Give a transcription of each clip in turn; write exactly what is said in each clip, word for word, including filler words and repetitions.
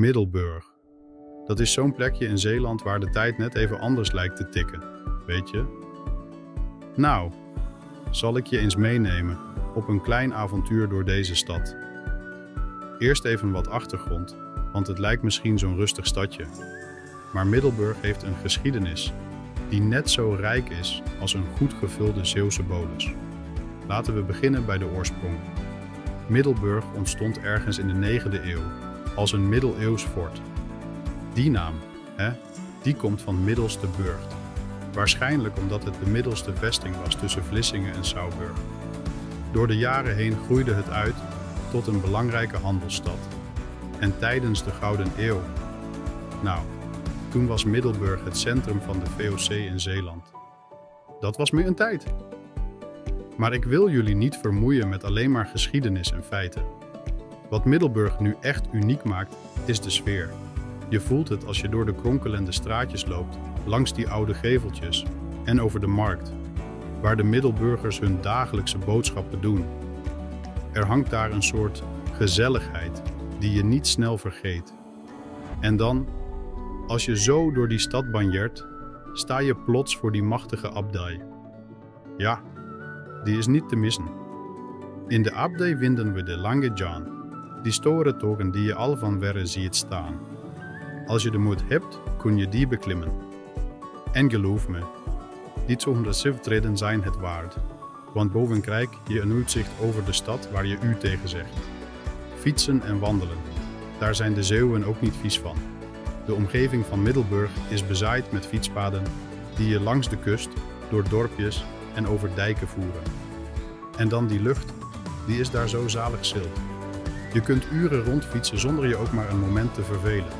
Middelburg. Dat is zo'n plekje in Zeeland waar de tijd net even anders lijkt te tikken, weet je? Nou, zal ik je eens meenemen op een klein avontuur door deze stad. Eerst even wat achtergrond, want het lijkt misschien zo'n rustig stadje. Maar Middelburg heeft een geschiedenis die net zo rijk is als een goed gevulde Zeeuwse bolus. Laten we beginnen bij de oorsprong. Middelburg ontstond ergens in de negende eeuw als een middeleeuws fort. Die naam, hè, die komt van Middelste Burgt. Waarschijnlijk omdat het de middelste vesting was tussen Vlissingen en Sauburg. Door de jaren heen groeide het uit tot een belangrijke handelsstad. En tijdens de Gouden Eeuw, nou, toen was Middelburg het centrum van de V O C in Zeeland. Dat was meer een tijd. Maar ik wil jullie niet vermoeien met alleen maar geschiedenis en feiten. Wat Middelburg nu echt uniek maakt, is de sfeer. Je voelt het als je door de kronkelende straatjes loopt, langs die oude geveltjes en over de markt, waar de Middelburgers hun dagelijkse boodschappen doen. Er hangt daar een soort gezelligheid die je niet snel vergeet. En dan, als je zo door die stad banjert, sta je plots voor die machtige abdij. Ja, die is niet te missen. In de abdij vinden we de Lange Jan, die storentoren die je al van verre ziet staan. Als je de moed hebt, kun je die beklimmen. En geloof me, die tweehonderdzeven treden zijn het waard, want boven krijg je een uitzicht over de stad waar je u tegen zegt. Fietsen en wandelen, daar zijn de Zeeuwen ook niet vies van. De omgeving van Middelburg is bezaaid met fietspaden die je langs de kust, door dorpjes en over dijken voeren. En dan die lucht, die is daar zo zalig zilt. Je kunt uren rondfietsen zonder je ook maar een moment te vervelen.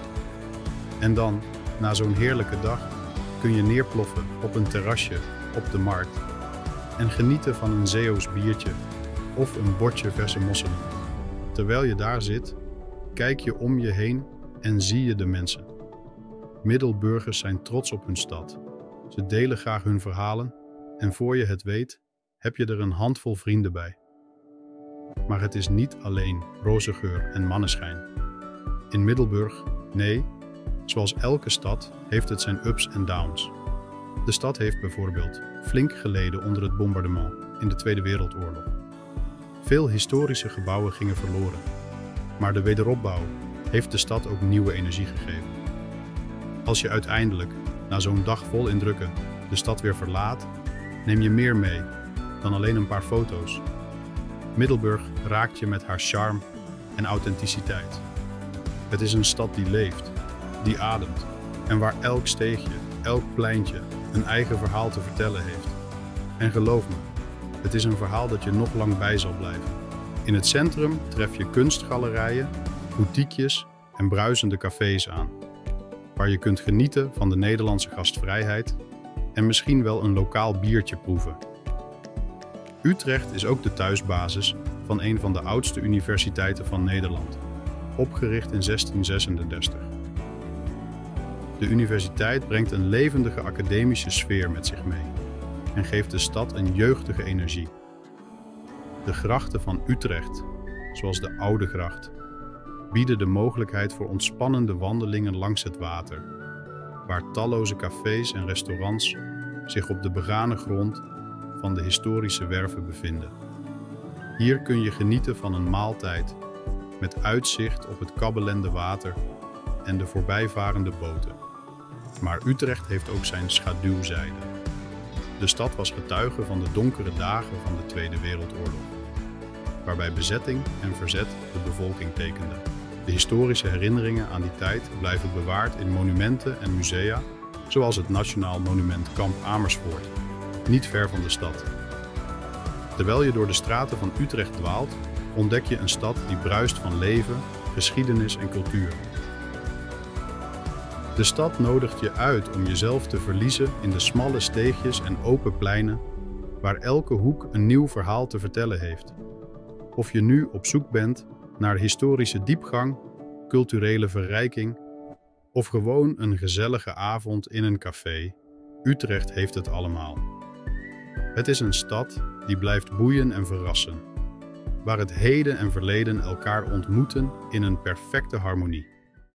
En dan, na zo'n heerlijke dag, kun je neerploffen op een terrasje op de markt en genieten van een Zeeuws biertje of een bordje verse mosselen. Terwijl je daar zit, kijk je om je heen en zie je de mensen. Middelburgers zijn trots op hun stad. Ze delen graag hun verhalen en voor je het weet, heb je er een handvol vrienden bij. Maar het is niet alleen roze geur en maneschijn. In Middelburg, nee, zoals elke stad heeft het zijn ups en downs. De stad heeft bijvoorbeeld flink geleden onder het bombardement in de Tweede Wereldoorlog. Veel historische gebouwen gingen verloren, maar de wederopbouw heeft de stad ook nieuwe energie gegeven. Als je uiteindelijk, na zo'n dag vol indrukken, de stad weer verlaat, neem je meer mee dan alleen een paar foto's. Middelburg raakt je met haar charme en authenticiteit. Het is een stad die leeft, die ademt en waar elk steegje, elk pleintje een eigen verhaal te vertellen heeft. En geloof me, het is een verhaal dat je nog lang bij zal blijven. In het centrum tref je kunstgalerijen, boutiquejes en bruisende cafés aan, waar je kunt genieten van de Nederlandse gastvrijheid en misschien wel een lokaal biertje proeven. Utrecht is ook de thuisbasis van een van de oudste universiteiten van Nederland, opgericht in zestien zesendertig. De universiteit brengt een levendige academische sfeer met zich mee en geeft de stad een jeugdige energie. De grachten van Utrecht, zoals de Oude Gracht, bieden de mogelijkheid voor ontspannende wandelingen langs het water, waar talloze cafés en restaurants zich op de begane grond van de historische werven bevinden. Hier kun je genieten van een maaltijd met uitzicht op het kabbelende water en de voorbijvarende boten. Maar Utrecht heeft ook zijn schaduwzijde. De stad was getuige van de donkere dagen van de Tweede Wereldoorlog, waarbij bezetting en verzet de bevolking tekenden. De historische herinneringen aan die tijd blijven bewaard in monumenten en musea, zoals het Nationaal Monument Kamp Amersfoort, niet ver van de stad. Terwijl je door de straten van Utrecht dwaalt, ontdek je een stad die bruist van leven, geschiedenis en cultuur. De stad nodigt je uit om jezelf te verliezen in de smalle steegjes en open pleinen, waar elke hoek een nieuw verhaal te vertellen heeft. Of je nu op zoek bent naar historische diepgang, culturele verrijking of gewoon een gezellige avond in een café, Utrecht heeft het allemaal. Het is een stad die blijft boeien en verrassen, waar het heden en verleden elkaar ontmoeten in een perfecte harmonie.